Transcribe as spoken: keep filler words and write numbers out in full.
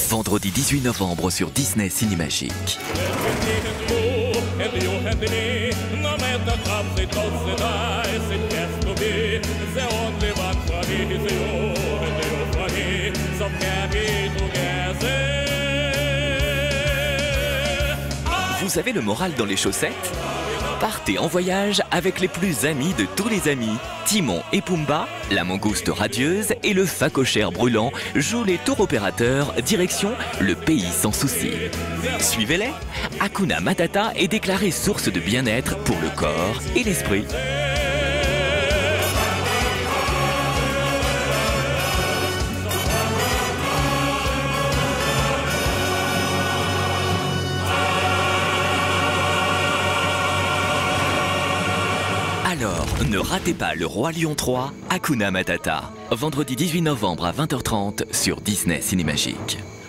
Vendredi dix-huit novembre sur Disney Cinémagique. Vous avez le moral dans les chaussettes? Partez en voyage avec les plus amis de tous les amis. Timon et Pumba, la mangouste radieuse et le phacochère brûlant jouent les tours opérateurs direction le pays sans souci. Suivez-les. Hakuna Matata est déclarée source de bien-être pour le corps et l'esprit. Alors, ne ratez pas le Roi Lion trois, Hakuna Matata. Vendredi dix-huit novembre à vingt heures trente sur Disney Cinémagique.